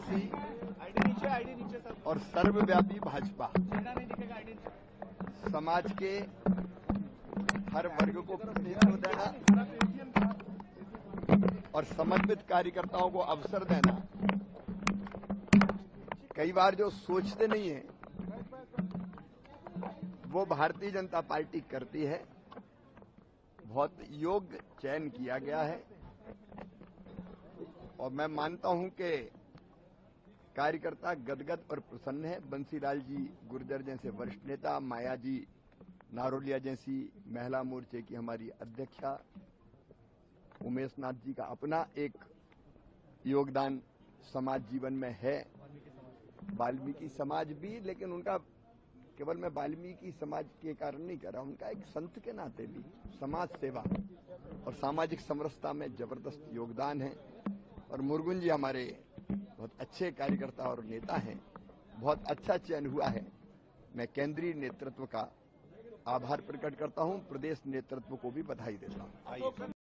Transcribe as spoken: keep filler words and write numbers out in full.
दूरदर्शी और सर्वव्यापी भाजपा समाज के हर वर्ग को प्रतिनिधित्व देना और समर्पित कार्यकर्ताओं को अवसर देना। कई बार जो सोचते नहीं है वो भारतीय जनता पार्टी करती है। बहुत योग्य चयन किया गया है और मैं मानता हूं कि कार्यकर्ता गदगद और प्रसन्न है। बंसीलाल जी गुर्जर जैसे वरिष्ठ नेता, माया जी नारोलिया जैसी महिला मोर्चे की हमारी अध्यक्षा, उमेश नाथ जी का अपना एक योगदान समाज जीवन में है, वाल्मीकि समाज भी, लेकिन उनका केवल मैं वाल्मीकि समाज के कारण नहीं कह रहा, उनका एक संत के नाते भी समाज सेवा और सामाजिक समरसता में जबरदस्त योगदान है। और मुर्गुन जी हमारे बहुत अच्छे कार्यकर्ता और नेता हैं। बहुत अच्छा चयन हुआ है। मैं केंद्रीय नेतृत्व का आभार प्रकट करता हूं, प्रदेश नेतृत्व को भी बधाई देता हूं।